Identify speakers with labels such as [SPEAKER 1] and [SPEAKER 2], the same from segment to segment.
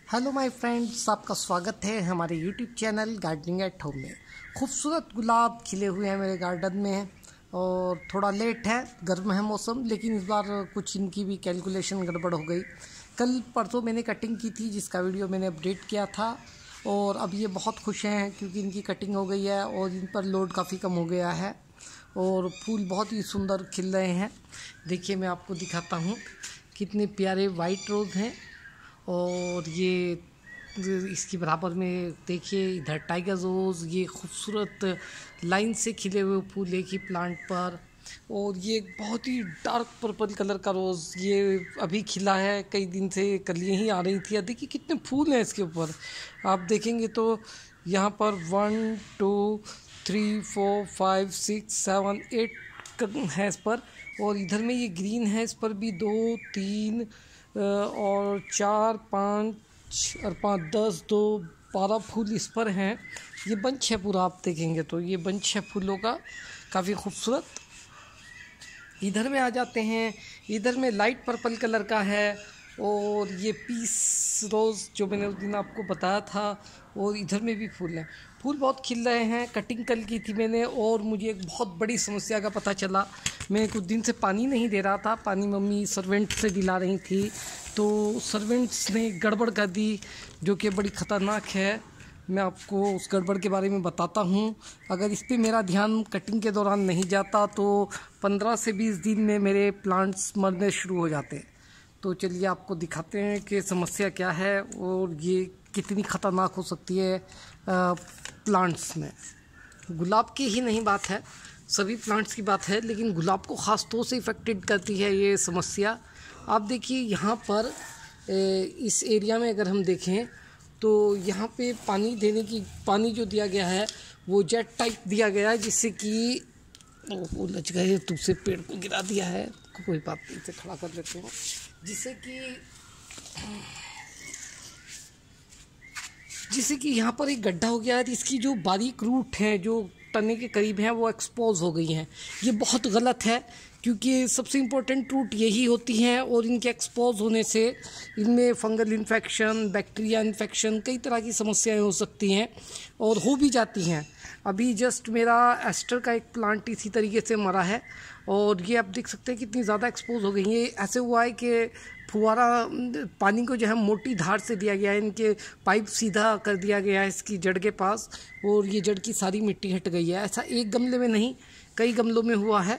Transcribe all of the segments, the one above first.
[SPEAKER 1] Hello my friends, आपका स्वागत है हमारे YouTube channel gardening at home में। खूबसूरत गुलाब खिले हुए हैं मेरे गार्डन में और थोड़ा लेट है, गर्म है मौसम, लेकिन इस बार कुछ इनकी भी कैलकुलेशन गड़बड़ हो गई। कल परसों मैंने कटिंग की थी जिसका वीडियो मैंने अपडेट किया था और अब ये बहुत खुश हैं क्योंकि इनकी कटिंग हो गई है और इन पर लोड काफ़ी कम हो गया है और फूल बहुत ही सुंदर खिल रहे हैं। देखिए मैं आपको दिखाता हूँ, कितने प्यारे वाइट रोज़ हैं और ये इसकी बराबर में देखिए इधर टाइगर रोज़, ये खूबसूरत लाइन से खिले हुए फूल एक ही प्लांट पर। और ये बहुत ही डार्क पर्पल कलर का रोज़ ये अभी खिला है, कई दिन से कलियाँ ही आ रही थी। देखिए कितने फूल हैं इसके ऊपर, आप देखेंगे तो यहाँ पर 1 2 3 4 5 6 7 8 है इस पर। और इधर में ये ग्रीन है, इस पर भी 2 3 और 4 5 और 5 10 2 12 फूल इस पर हैं। ये बंच है पूरा, आप देखेंगे तो ये बंच है फूलों का, काफ़ी खूबसूरत। इधर में आ जाते हैं, इधर में लाइट पर्पल कलर का है और ये पीस रोज़ जो मैंने उस दिन आपको बताया था। और इधर में भी फूल हैं, फूल बहुत खिल रहे हैं। कटिंग कल की थी मैंने और मुझे एक बहुत बड़ी समस्या का पता चला। मैं कुछ दिन से पानी नहीं दे रहा था, पानी मम्मी सर्वेंट से दिला रही थी, तो सर्वेंट्स ने गड़बड़ कर दी जो कि बड़ी ख़तरनाक है। मैं आपको उस गड़बड़ के बारे में बताता हूँ। अगर इस पे मेरा ध्यान कटिंग के दौरान नहीं जाता तो 15 से 20 दिन में मेरे प्लांट्स मरने शुरू हो जाते। तो चलिए आपको दिखाते हैं कि समस्या क्या है और ये कितनी ख़तरनाक हो सकती है प्लांट्स में। गुलाब की ही नहीं बात है, सभी प्लांट्स की बात है, लेकिन गुलाब को ख़ास तौर से इफ़ेक्टेड करती है ये समस्या। आप देखिए यहाँ पर इस एरिया में अगर हम देखें तो यहाँ पे पानी जो दिया गया है वो जेट टाइप दिया गया है, जिससे कि वो लच गए, दूसरे पेड़ को गिरा दिया है, कोई बात नहीं, इसे खड़ा कर लेते हैं, जिससे कि यहाँ पर एक गड्ढा हो गया है। इसकी जो बारीक रूट हैं जो तने के करीब हैं वो एक्सपोज हो गई हैं। ये बहुत गलत है क्योंकि सबसे इम्पोर्टेंट रूट यही होती हैं और इनके एक्सपोज होने से इनमें फंगल इन्फेक्शन, बैक्टीरिया इन्फेक्शन, कई तरह की समस्याएं हो सकती हैं और हो भी जाती हैं। अभी जस्ट मेरा एस्टर का एक प्लांट इसी तरीके से मरा है और ये आप देख सकते हैं कितनी ज़्यादा एक्सपोज हो गई है। ये ऐसे हुआ है कि फुहारा पानी को जो है मोटी धार से दिया गया है, इनके पाइप सीधा कर दिया गया है इसकी जड़ के पास और ये जड़ की सारी मिट्टी हट गई है। ऐसा एक गमले में नहीं, कई गमलों में हुआ है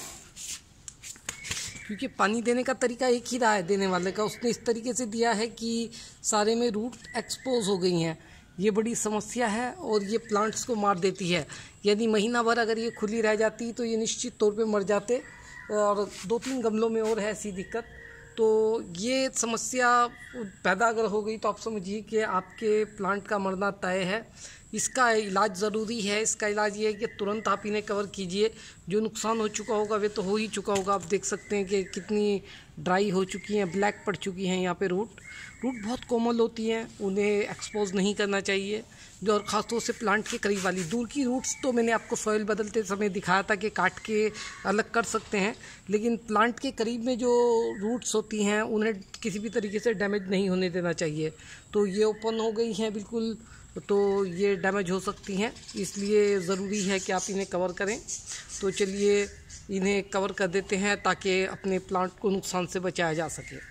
[SPEAKER 1] क्योंकि पानी देने का तरीका एक ही रहा है देने वाले का, उसने इस तरीके से दिया है कि सारे में रूट एक्सपोज हो गई हैं। ये बड़ी समस्या है और ये प्लांट्स को मार देती है। यदि महीना भर अगर ये खुली रह जाती तो ये निश्चित तौर पे मर जाते और 2-3 गमलों में और है ऐसी दिक्कत। तो ये समस्या पैदा अगर हो गई तो आप समझिए कि आपके प्लांट का मरना तय है। इसका इलाज ज़रूरी है। इसका इलाज ये है कि तुरंत आप इन्हें कवर कीजिए। जो नुकसान हो चुका होगा वे तो हो ही चुका होगा। आप देख सकते हैं कि कितनी ड्राई हो चुकी हैं, ब्लैक पड़ चुकी हैं यहाँ पे रूट बहुत कोमल होती हैं, उन्हें एक्सपोज नहीं करना चाहिए। जो और ख़ास तौर से प्लांट के करीब वाली दूर की रूट्स तो मैंने आपको सॉइल बदलते समय दिखाया था कि काट के अलग कर सकते हैं, लेकिन प्लांट के करीब में जो रूट्स होती हैं उन्हें किसी भी तरीके से डैमेज नहीं होने देना चाहिए। तो ये ओपन हो गई हैं बिल्कुल, तो ये डैमेज हो सकती हैं, इसलिए ज़रूरी है कि आप इन्हें कवर करें। तो चलिए इन्हें कवर कर देते हैं ताकि अपने प्लांट को नुकसान से बचाया जा सके।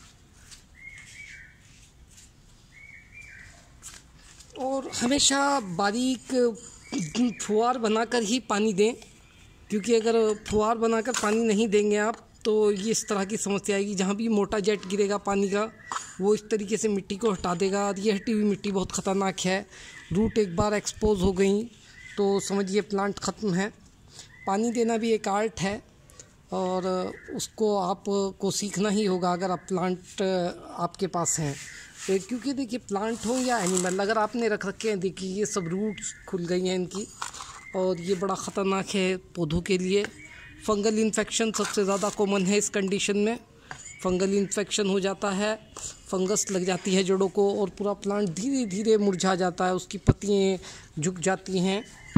[SPEAKER 1] और हमेशा बारीक फुहार बनाकर ही पानी दें, क्योंकि अगर फुहार बनाकर पानी नहीं देंगे आप तो ये इस तरह की समस्या आएगी। जहाँ भी मोटा जेट गिरेगा पानी का वो इस तरीके से मिट्टी को हटा देगा और ये हटी हुई मिट्टी बहुत ख़तरनाक है। रूट एक बार एक्सपोज हो गई तो समझिए प्लांट ख़त्म है। पानी देना भी एक आर्ट है और उसको आपको सीखना ही होगा अगर आप प्लांट आपके पास हैं। क्योंकि देखिए प्लांट हो या एनिमल, अगर आपने रख रखे हैं, देखिए ये सब रूट्स खुल गई हैं इनकी और ये बड़ा ख़तरनाक है पौधों के लिए। फंगल इन्फेक्शन सबसे ज़्यादा कॉमन है। इस कंडीशन में फंगल इन्फेक्शन हो जाता है, फंगस लग जाती है जड़ों को और पूरा प्लांट धीरे धीरे मुरझा जाता है, उसकी पत्तियाँ झुक जाती हैं।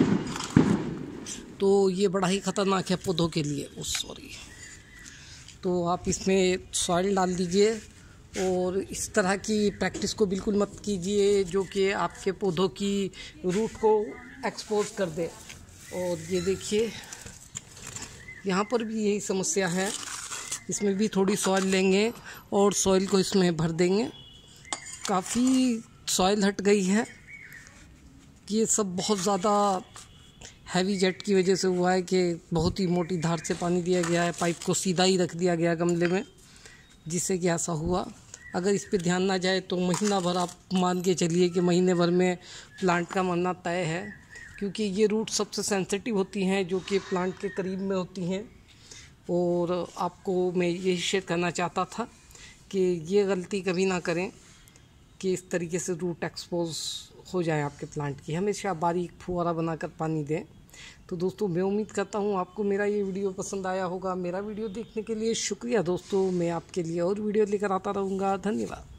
[SPEAKER 1] तो ये बड़ा ही ख़तरनाक है पौधों के लिए। तो आप इसमें सॉइल डाल दीजिए और इस तरह की प्रैक्टिस को बिल्कुल मत कीजिए जो कि आपके पौधों की रूट को एक्सपोज कर दे। और ये देखिए यहाँ पर भी यही समस्या है। इसमें भी थोड़ी सॉइल लेंगे और सॉइल को इसमें भर देंगे। काफ़ी सॉइल हट गई है। ये सब बहुत ज़्यादा हैवी जेट की वजह से हुआ है कि बहुत ही मोटी धार से पानी दिया गया है, पाइप को सीधा ही रख दिया गया गमले में, जिससे कि ऐसा हुआ। अगर इस पे ध्यान ना जाए तो महीना भर आप मान के चलिए कि महीने भर में प्लांट का मरना तय है, क्योंकि ये रूट सबसे सेंसिटिव होती हैं जो कि प्लांट के करीब में होती हैं। और आपको मैं यही शेयर करना चाहता था कि ये गलती कभी ना करें कि इस तरीके से रूट एक्सपोज हो जाए आपके प्लांट की। हमेशा बारीक फुहारा बनाकर पानी दें। तो दोस्तों, मैं उम्मीद करता हूँ आपको मेरा ये वीडियो पसंद आया होगा। मेरा वीडियो देखने के लिए शुक्रिया दोस्तों। मैं आपके लिए और वीडियो लेकर आता रहूँगा। धन्यवाद।